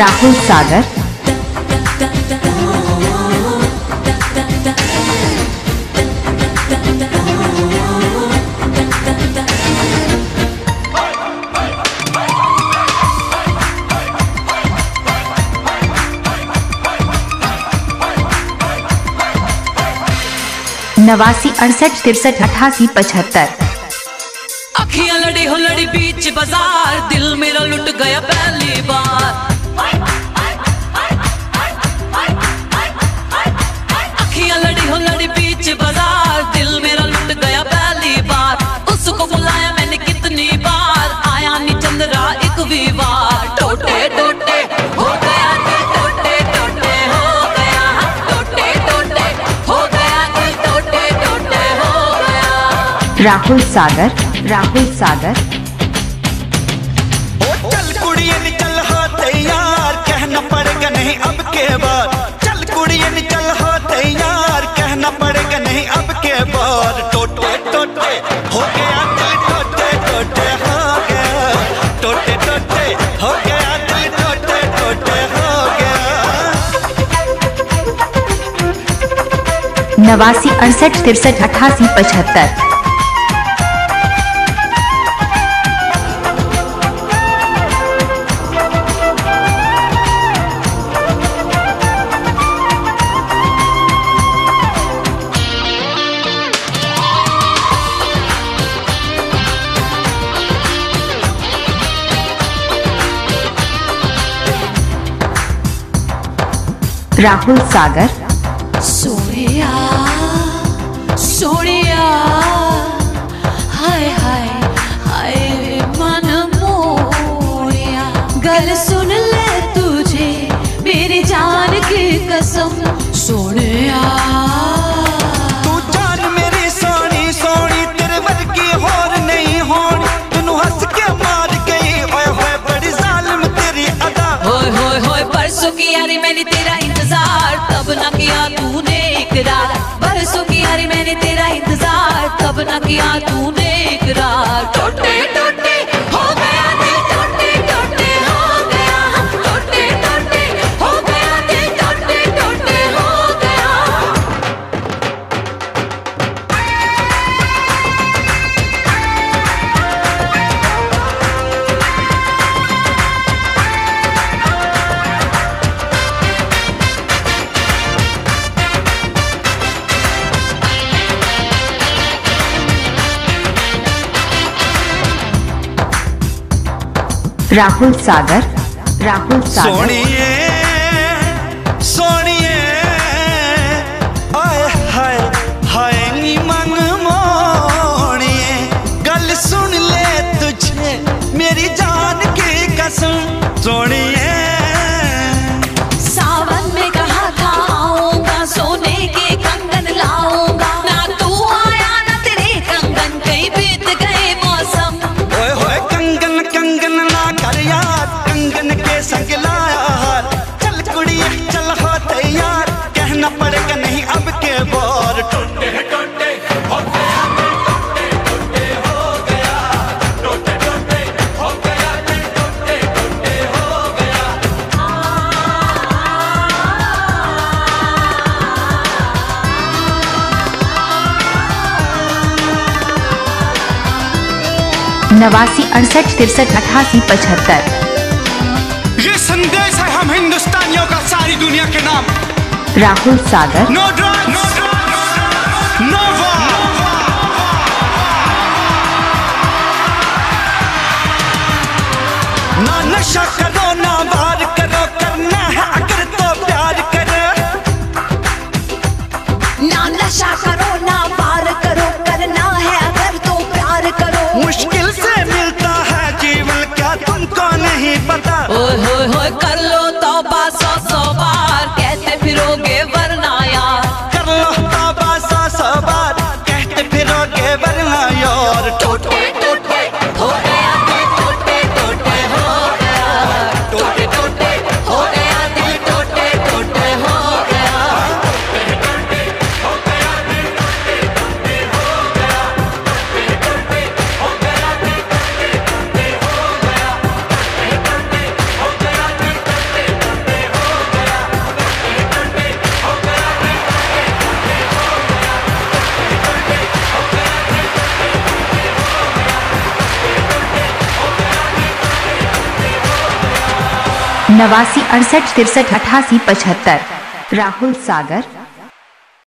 राहुल सागर। नवासी 68 63 88 75। अखियां लड़ी हो लड़ी बीच बाजार, दिल मेरा लुट गया पहली बार। अखियां लड़ी हो लड़ी बीच बाजार, दिल मेरा लुट गया पहली बार। उसको बुलाया मैंने कितनी बार, आया नी चंद्रा एक भी बार। टोटे टोटे हो गया दिल, टोटे टोटे हो गया, टोटे टोटे हो गया दिल, टोटे टोटे हो गया। राहुल सागर। राहुल सागर। ओ चल कुड़िए निकल हो तैयार, कहना पड़ेगा नहीं अब के बाद। चल कुड़िए निकल हो तैयार, कहना पड़ेगा नहीं अब के बाद। टोटे टोटे हो गया दिल, टोटे टोटे हो गया, टोटे टोटे हो गया दिल, टोटे टोटे हो गया। नवासी 68 63 88 75। राहुल सागर। सोनिया सोनिया हाय हाय हाय मन मोरिया, गल सुन ले तुझे मेरी जान की कसम। सोनिया तू जान मेरी सोनी सोनी, तेरे वर्गी होर नहीं होनी। तैनू हंस के मार गई, ओए होए बड़ी जालिम तेरी अदा। होय होय होय परसों की यारी मैंने तेरा इंतजार, तब ना किया तूने इकरार। बरसों की यारी मैंने तेरा इंतजार, तब ना किया तूने इकरार। टोटे टोटे हो गया दिल, टोटे टोटे हो गया, टोटे टोटे हो गया दिल, टोटे टोटे हो गया। राहुल सागर। राहुल सागर। सोनिए सोनिए आए हाय हाय नी मन मोनिए, गल सुन ले तुझे मेरी जान की कसम। सोनिए सावन में कहा था आऊंगा, सोने के कंगन लाऊंगा। ना तू आया ना तेरे कंगन, कहीं बीत गए मौसम। ओए होए कंगन कंगन ना कर यार, कंगन के संग लाया हार। चल कुड़िए चल हो तैयार, कहना पड़ेगा नहीं अब के बार। टोटे टोटे हो गया दिल, टोटे टोटे हो गया, टोटे टोटे हो गया दिल, टोटे टोटे हो गया। नवासी 68 63 88 75। ये संदेश है हम हिंदुस्तानियों का सारी दुनिया के नाम। Rahul Sagar. No drugs, no war. ना नशा करो ना वार करो, करना है अगर तो प्यार करो। ना नशा करो ना पार करो, करना है अगर तो प्यार करो। मुश्किल से मिलता है जीवन, क्या तुमको नहीं पता। ओए होए होए कर लो तौबा 100 बार, कहते फिरोगे वरना यार। कर लो तौबा 100 बार, कहते फिरोगे वरना यार। टोटे टोटे हो गया दिल, टोटे टोटे हो गया, टोटे टोटे हो गया दिल, टोटे टोटे हो गया। 89 68 63 88 75। राहुल सागर।